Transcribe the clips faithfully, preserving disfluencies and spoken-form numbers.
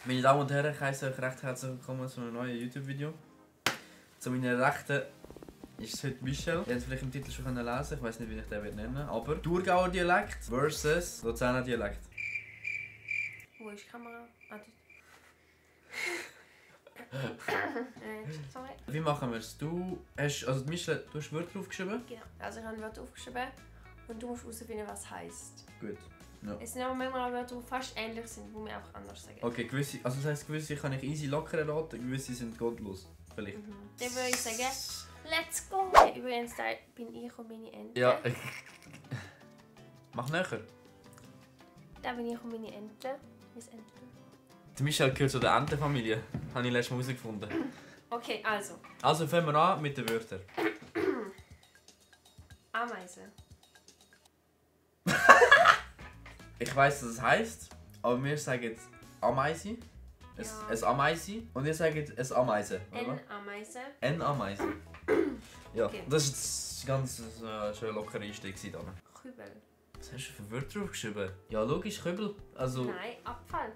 Meine Damen und Herren, ich heiße euch recht herzlich willkommen zu einem neuen YouTube-Video. Zu meiner Rechten ist es heute Michel. Ihr habt es vielleicht im Titel schon lesen können, ich weiß nicht, wie ich den nennen will. Aber Thurgauer Dialekt versus Luzerner Dialekt. Wo ist die Kamera? Ah, äh, sorry. Wie machen wir es? Du hast, also Michel, du hast Wörter aufgeschrieben? Genau. Also ich habe Wörter aufgeschrieben und du musst herausfinden, was heisst. Gut. Ja. Es sind aber manchmal auch Wörter, die fast ähnlich sind, die wir einfach anders sagen. Okay, gewisse, also das heisst, gewisse kann ich easy locker erraten, gewisse sind gottlos. Vielleicht. Mhm. Dann würde ich sagen, let's go! Übrigens, da bin ich und meine Ente. Ja. Mach näher. Da bin ich und meine Ente. Meine Ente. Der Michel gehört zu der Entenfamilie. Habe ich letztes Mal herausgefunden. Okay, also. Also fangen wir an mit den Wörtern. Ameise. Ich weiss, was es heisst, aber wir sagen Ameise. Es, Ja. es Ameise. Und ihr sagt es Ameise. Eine Ameise. Ein Ameise. Ja, Okay. das war jetzt ganz äh, schön locker Einstieg. Da. Kübel. Was hast du für Wörter aufgeschrieben? Ja, logisch, Kübel. Also, Nein, Abfall.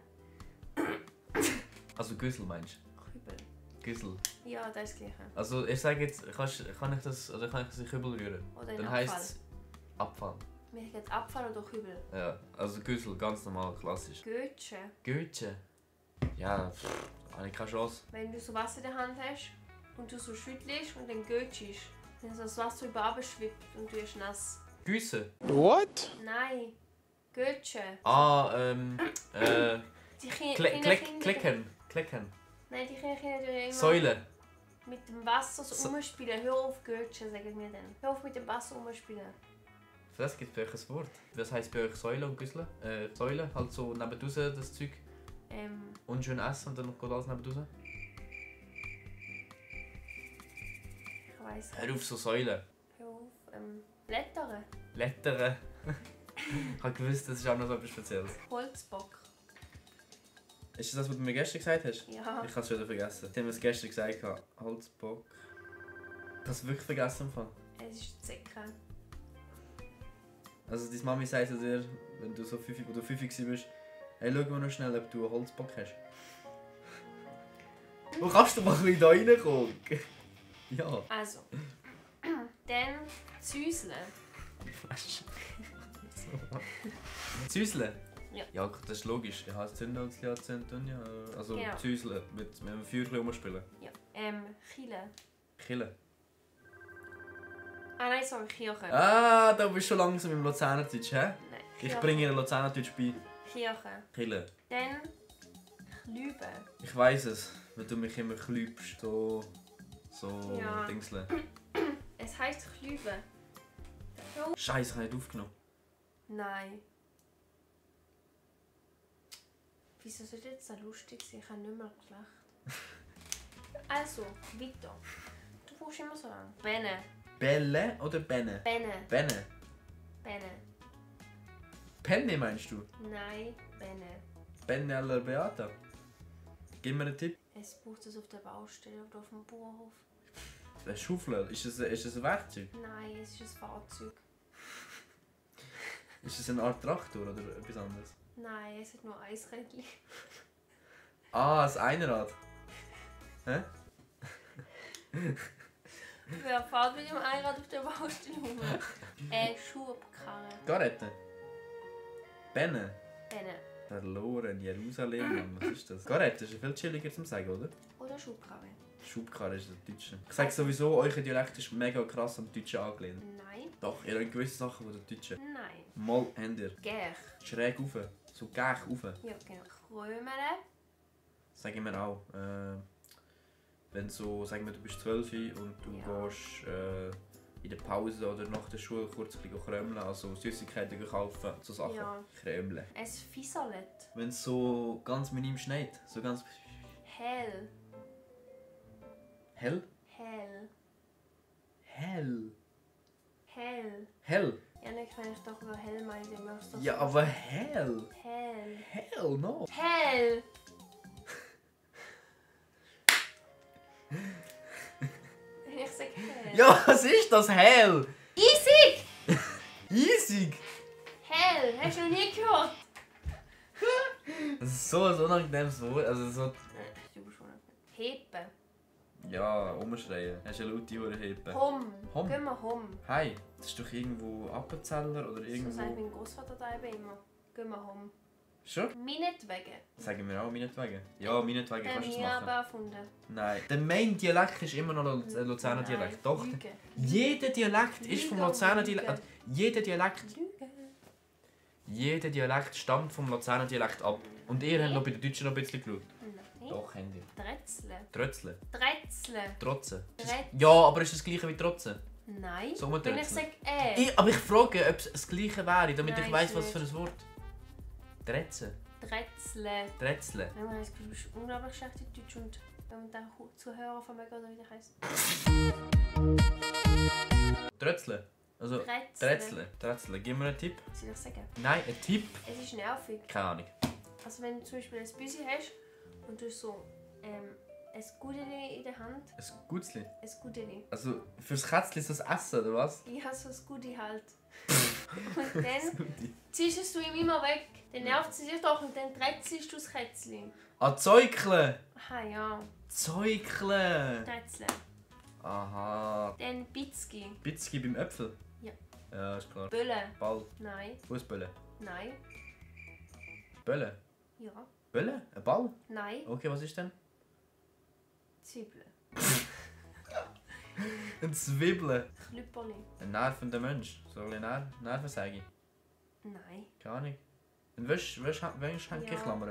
also Güssel meinst Kübel. du? Güssel. Ja, das ist das Gleiche. Also ich sage jetzt, kannst, kann ich das, oder kann ich das in Kübel rühren? Oder in Dann Abfall. heisst es Abfall. Wir sagen jetzt Abfall oder Kübel. Ja, also Güssel, ganz normal, klassisch. Götsche. Götche. Ja, pff, habe ich keine Chance. Wenn du so Wasser in der Hand hast und du so schüttelst und dann götschst, dann so das Wasser über schwippt und du bist nass. Güsse. What? Nein, Götsche. Ah, ähm, äh, Die Ki Kle kleinen Klick, Kinder- klicken, klicken. Nein, die kleinen Kinder tun immer Säule. mit dem Wasser so, So- umspielen. Hör auf Götschen, sagen wir dann. Hör auf mit dem Wasser umspielen. Für das gibt es bei euch ein Wort. Was heisst bei euch Säule und Güssel? Äh, Säule, halt so nebenaus das Zeug. Ähm, Unschön essen und dann noch geht alles nebenaus. ich weiss nicht. Hör auf so Säulen. Hör auf. Ähm, Blättern. Lettern. Ich habe gewusst, das ist auch noch so etwas Spezielles. Holzbock. Ist das das, was du mir gestern gesagt hast? Ja. Ich habe es wieder vergessen. Sie haben es gestern gesagt, Holzbock. Ich habe es wirklich vergessen. Im Fall. Es ist Zecke. Also deine Mami sagt zu dir, wenn du so fünf, wo du fünf warst, hey, schau mal noch schnell, ob du einen Holzbock hast. Wo kannst du mal ein bisschen da reinkommen? Ja. Also. Dann Züseln. Züseln? Ja. Ja, das ist logisch. Ich heiße Zündholz, ja, Zündholz, ja. Also Genau. Züseln, mit, mit einem Feuerchen rumspielen. Ja. Ähm, Chile. Killen. Ah nein, sorry, Kirche. Ah, da bist du schon langsam im Luzernerdeutsch, hä? Nein, Ich Kirche. bringe dir Luzernerdeutsch bei. Kirche. Killen. Dann Lübe. Ich weiss es, weil du mich immer klübst, so... so... Ja. Dingsle. Es heisst Lübe. Scheiße, ich habe nicht aufgenommen. Nein. Wieso soll das so lustig sein? Ich habe nicht mehr gelacht. Also, weiter. Du brauchst immer so lange. Benne. Belle oder Benne? Benne. Benne. Benne. Penne meinst du? Nein, Benne. Benne alla Beata. Gib mir einen Tipp. Es braucht es auf der Baustelle oder auf dem Bauernhof. Eine Schaufel. Ist das, ist das ein Werkzeug? Nein, es ist ein Fahrzeug. Ist das eine Art Traktor oder etwas anderes? Nein, es hat nur ein Rädchen. Ah, das Einrad. Hä? Wer fährt mit dem Einrad auf der Baustelle rum? Äh, Schubkarre. Garette. Benne. Benne. Verloren, Jerusalem, Mann. Was ist das? Garette ist ja viel chilliger zum sagen, oder? Oder Schubkarre. Schubkarre ist das Deutsche. Ich sage sowieso, euer Dialekt ist mega krass am Deutschen angelehnt. Nein. Doch, ihr habt gewisse Sachen von der Deutschen. Nein. Mal habt ihr. Gerch. Schräg rauf. So gleich rauf. Ja, genau. Krömere. Sagen wir auch. Äh, wenn so, sagen wir, du bist zwölf und du Ja. gehst äh, in der Pause oder nach der Schule kurz ein bisschen krömeln, also Süßigkeiten kaufen, so Sachen. Ja. Krömeln. Ein Fisalet. Wenn es so ganz minim schneit, so ganz Hell. hell? Hell. Hell. Hell. Hell? Ja, nicht, wenn ich doch über hell meine, dann machst du doch Ja, so. aber hell. Hell. Hell no. Hell! Ich sag hell. Ja, was ist das? Hell? Easy! Easy. Hell! Hast du noch nie gehört? Das ist so ein unangenehmes Wort. Also so... Äh, Du bist schon Hepen. Ja, umschreien. Hast du eine laute Hure Hepe? Hom. Hom? Gehen wir Hom. Hi, das ist doch irgendwo Appenzeller oder So irgendwo... sagt mein Großvater da eben immer. Gehen wir Hom. Schon? Meinetwegen. Sagen wir auch meinetwegen. Ja, meinetwegen Den kannst du es habe ich machen. aber erfunden. Nein. Der Main-Dialekt ist immer noch Luz- äh, Luzerner Nein, Dialekt. Doch. Lüge. Jeder Dialekt ist vom Lüge, Luzerner Lüge. Dialekt. Jeder Dialekt. Lüge. Jeder Dialekt stammt vom Luzerner Dialekt ab. Und ihr habt noch bei den Deutschen noch ein bisschen geschaut. Nein. Doch, habt ihr. Drätzle. Trötzle. Drätzle. Trotzen. Drätzle. Ja, aber ist das gleiche wie Trotzen? Nein. So Wenn ich Trötzle. sage äh. Ich, aber ich frage, ob es das gleiche wäre, damit Nein, ich weiss, ist was nicht. für ein Wort. Drätzen. Drätzle. Drätzle. Wenn man das Gefühl, du bist unglaublich schlecht in Deutsch und wenn man dann Zuhörer von mir oder wie der heisst. Trötzle. Also, Drätzle. Drätzle. Drätzle. Gib mir einen Tipp. Soll ich sagen? Nein, ein Tipp. Es ist nervig. Keine Ahnung. Also wenn du zum Beispiel ein Büsi hast und du hast so ähm, ein Gudeli in der Hand. Ein Gutzli. Ein Gudeli. Also, fürs Kätzchen ist das Essen, oder was? Ich habe so ein Gudi halt. Und dann ziehst du es ihm immer weg. Dann nervt sie sich doch und dann drätzelst du das Kätzchen. Ah, Zeugle! Aha, ja. Zeugle! Drätzle. Aha. Dann Bitzki. Bitzki beim Äpfel? Ja. Ja, ist klar. Bölle. Ball. Nein. Fußbälle. Nein. Bälle. Ja. Bälle? Ein Ball? Nein. Okay, was ist denn? Zwiebeln. Ein Zwiebeln. Klüpperli. Ein nervender Mensch. So ein Ner Nervensäge. Nein. Keine Ahnung. Ein Wäsch, Wäsch, Wäsch, Ja. Klammern.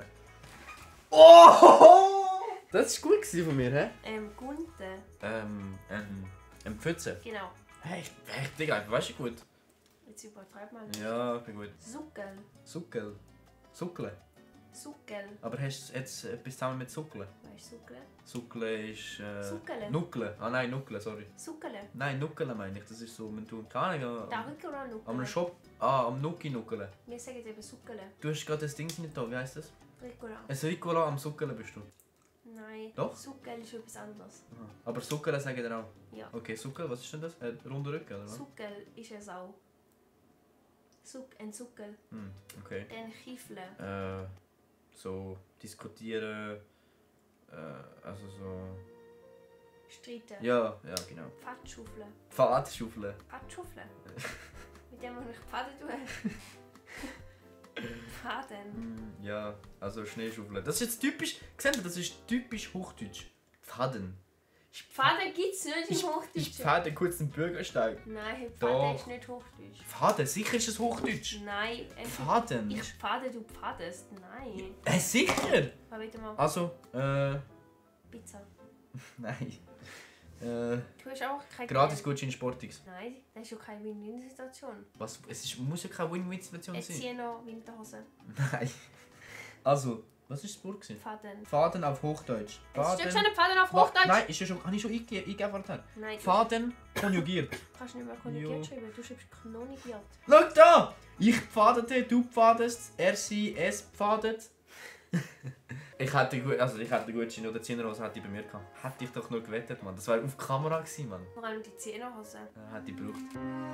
Oh! Das war gut von mir, hä? Ähm, Gunte. Ähm, ähm, ein Pfütze. Genau. Hey, echt, Digga, weißt du gut? Jetzt übertreib mal nicht. Ja, ich bin gut. Suckel. Suckel. Suckle. Suckel. Aber hast du jetzt etwas zusammen mit Suckle? Weißt du Suckel? Suckle ist. Äh, Suckele. Nuckle. Ah nein, Nuckle, sorry. Suckele. Nein, Nuckle meine ich. Das ist so, man tut. Keine Ahnung. Da Am, Rücken oder Nuckel? am Shop. Ah, am Nucki Nuckle. Wir sagen eben Suckele. Du hast gerade das Ding nicht da, wie heißt das? Ricola. Ein Ricola am Suckle bist du. Nein. Doch? Suckel ist etwas anderes. Aha. Aber Suckle sagen ihr auch. Ja. Okay, Suckel, was ist denn das? Ein runder Rücken, oder was? Suckel ist eine Sau. Suck, ein Suckel. Hm, okay. Dann Kiefle. Äh, so diskutieren. Äh, also so. Streiten. Ja, ja, genau. Pfadschaufel. Pfadschaufeln. Pfadschaufel. Mit dem, was ich Pfade tue. Pfaden. Hm, ja, also Schneeschaufeln. Das ist jetzt typisch. Seht ihr, das ist typisch Hochdeutsch. Pfaden. Pfaden gibt es nicht Ich, im ich Hochdeutschen. pfade kurz den Bürgersteig. Nein, Doch. Pfaden ist nicht Hochdeutsch. Pfaden, sicher ist es Hochdeutsch. Nein. es- Pfaden. Ich pfade, du pfadest. Nein. Äh, sicher! Aber bitte mal. Also, äh, Pizza. nein. Äh, Du hast auch kein gratis Geld. Gutschein Sportix. Nein, das ist ja keine Win-Win-Situation. Was? Es ist, muss ja keine Win-Win-Situation Jetzt sein. ziehe noch Winterhosen. Nein. Also, was war das Wort? gewesen? Faden. Faden auf Hochdeutsch. Es steht schon Faden. ein Faden auf Wa- Hochdeutsch. Nein, ist ja schon, habe ich schon eingegeben, eingegeben vorher. Nein, du Faden konjugiert. kannst nicht mehr konjugiert Jo. schreiben. Du schreibst kanonigiert. Schau da! Ich pfadete, du pfadest, er, sie, es pfadet. ich hätte gut, also ich hätte Gutschein oder Zehnerhose hätte ich bei mir gehabt. Hätte ich doch nur gewettet, Mann. Das wäre auf Kamera gewesen, Mann. Vor allem die Zehnerhosen. Ja, hätte ich gebraucht.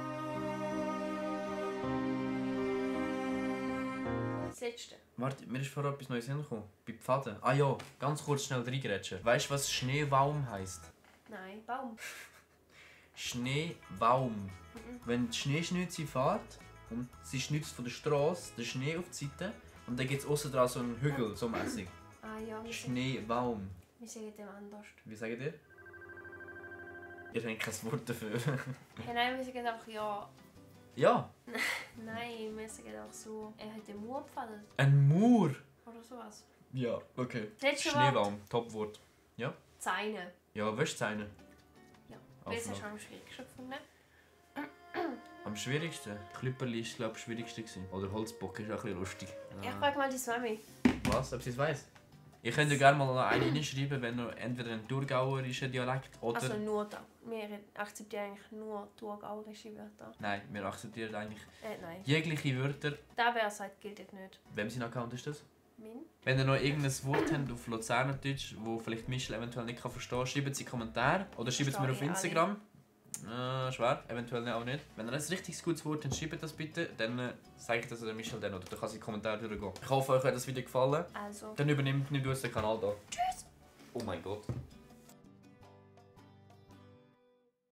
Das letzte. Warte, mir ist vorher etwas Neues hingekommen. Bei Pfaden. Ah ja, ganz kurz schnell reingrätschen. Weißt du, was Schneewaum heisst? Nein, Baum. Schneewaum. Mhm. Wenn die Schneeschnitze fährt und sie schnitzt von der Straße den Schnee auf die Seite und dann gibt es außen dran so einen Hügel, so mäßig. Ah ja, wir sagen, Schneewaum. wir sagen dem anders. Wie sagt ihr? Ihr habt kein Wort dafür. Hey, nein, wir sagen auch ja. ja, Nein, wir sagen auch so. Er hat den Mur gepfadet. ein Mur. Oder sowas. Ja, okay. Das letzte Wort. Schneewaum, Topwort. Zeine. Ja, Wäschzeine. Ja. Auf Das hast noch. du am schwierigsten gefunden. Am schwierigsten? Klüpperli war glaube ich das schwierigste. gewesen. Oder Holzbock ist auch ein bisschen lustig. Ich frage mal die Mami. Was? Ob sie es weiss? Ihr könnt ja gerne mal eine reinschreiben, wenn ihr entweder einen thurgauerischen Dialekt oder... Also nur da. Wir akzeptieren eigentlich nur thurgauerische Wörter. Nein, wir akzeptieren eigentlich Äh, nein. jegliche Wörter. Da wer sagt, gilt nicht. Wem sein Account ist das? Min? Wenn ihr noch irgendein Wort habt auf Luzernerdeutsch, wo vielleicht Michel eventuell nicht verstehen kann, schreibt es in die Kommentare oder schreibt es mir auf Verstehe ich Instagram. Äh, schwer, eventuell auch nicht. Wenn ihr ein richtig gutes Wort habt, schreibt das bitte. Dann äh, sage ich das an Michelle dann oder dann kann sie in die Kommentare durchgehen. Ich hoffe, euch hat das Video gefallen. Also. Dann übernimmt nimm du uns den Kanal da. Tschüss! Oh mein Gott.